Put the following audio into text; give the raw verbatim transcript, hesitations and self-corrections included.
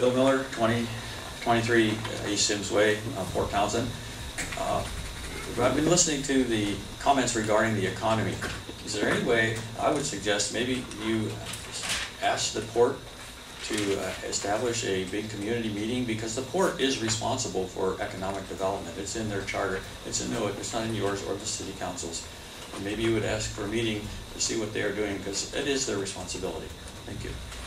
Bill Miller, twenty twenty-three East Sims Way, uh, Port Townsend. Uh, I've been listening to the comments regarding the economy. Is there any way, I would suggest maybe you ask the port to uh, establish a big community meeting, because the port is responsible for economic development. It's in their charter. It's in no, it's not in yours or the city council's. And maybe you would ask for a meeting to see what they are doing, because it is their responsibility. Thank you.